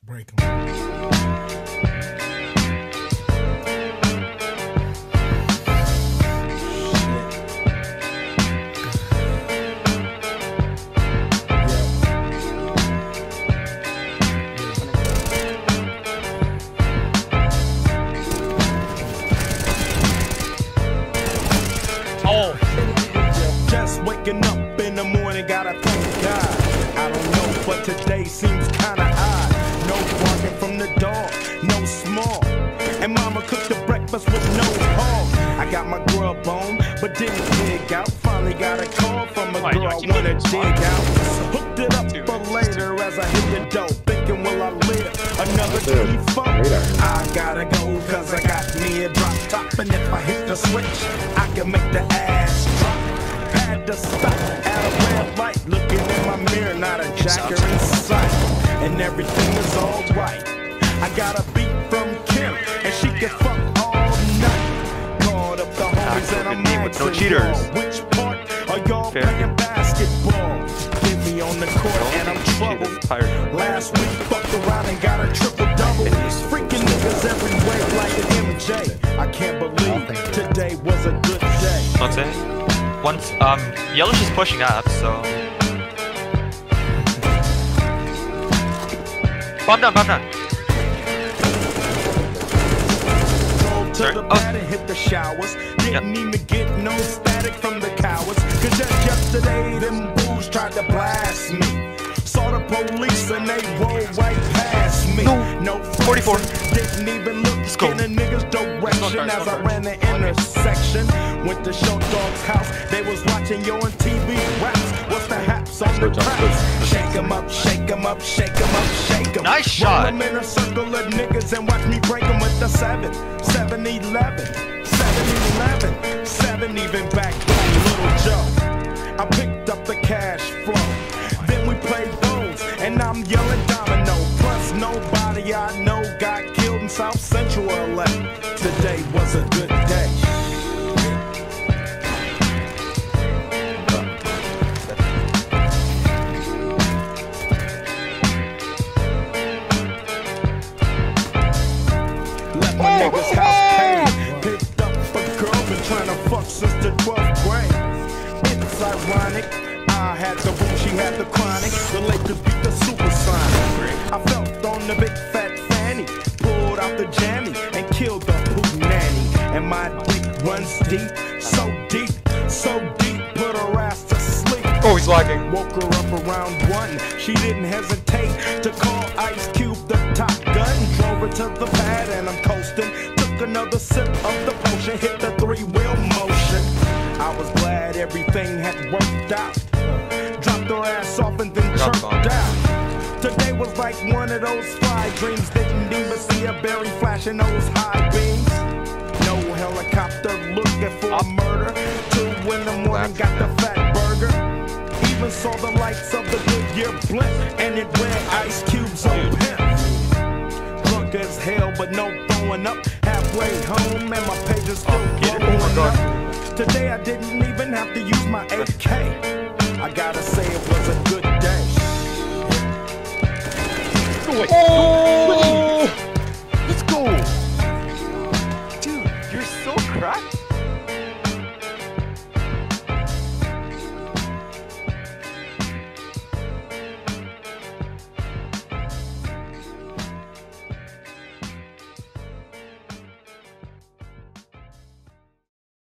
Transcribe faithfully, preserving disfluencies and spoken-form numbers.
break them. Oh. Just waking up in the morning, gotta thank God. I don't know, but today seems kinda odd. No barking from the dog, no small. And mama cooked the breakfast with no hog. I got my grub on, but didn't dig out. Finally got a call from a Why, girl I Josh, you wanna didn't dig out. Hooked it up Dude, for it's later as I hit the dough. Thinking, will I live another T four? I gotta go, cause I got me a drop top. And if I hit the switch, I can make the ass drop. Had to stop at a red light, looking in my mirror, not a jacker in sight, and everything is alright. I got a beat from Kim, and she can fuck all night. Called up the homies and I'm asking no cheaters. y'all, which part are y'all Fair. playing basketball? Get me on the court and I'm troubled. Last week fucked around and got a triple double. Freaking niggas everywhere like an M J. I can't believe today was a good day. That's it. Once um Yellow's just pushing up, so bomb down, bomb down. Rolled to Sorry. the Oh. bed and hit the showers. Didn't even get no static from the cowards. Cause just yesterday them bulls tried to blast me. Saw the police and they rolled right past me. No. No forty-four. Didn't even look go. in a nigga's direction as I ran the intersection. Went to Show Dog's house. They was watching yo on T V raps. What's the haps on the traps? Shake 'em up, shake 'em up, shake 'em up, shake 'em. Nice shot. Roll 'em in a circle of niggas and watch me break 'em with the seven, seven eleven, seven eleven, seven even back then, Little Joe. I picked up the cash flow. Then we played those, and I'm yelling domino. Plus nobody I know got killed in South Central L A. Today was a good day. Left my nigga's house paid. Picked up a girl, been trying to fuck since the twelfth grade. It's ironic. I had the boom, she had the chronic. The Lakers beat the supersonic. I felt on the big fat fanny. Pulled out the jammy and killed the poop nanny. And my dick runs deep, so deep, so deep. Put her ass to sleep. Oh, he's lagging. Woke her up around one. She didn't hesitate to call Ice Cube the top gun. Drove her to the pad and I'm coasting. Took another sip of the potion, hit the three-wheel motion. I was glad everything had worked out. Dropped her ass off and then chirped out. Today was like one of those fly dreams. Didn't even see a berry flashing those high beams. No helicopter looking for a murder. Two in the morning, got the fat burger. Even saw the lights of the Goodyear blimp, and it read Ice Cube's old pimp. Drunk as hell, but no throwing up. Halfway home, and my page is still blowing up. Today I didn't even have to use my A K. I gotta say it was a good day. Oh!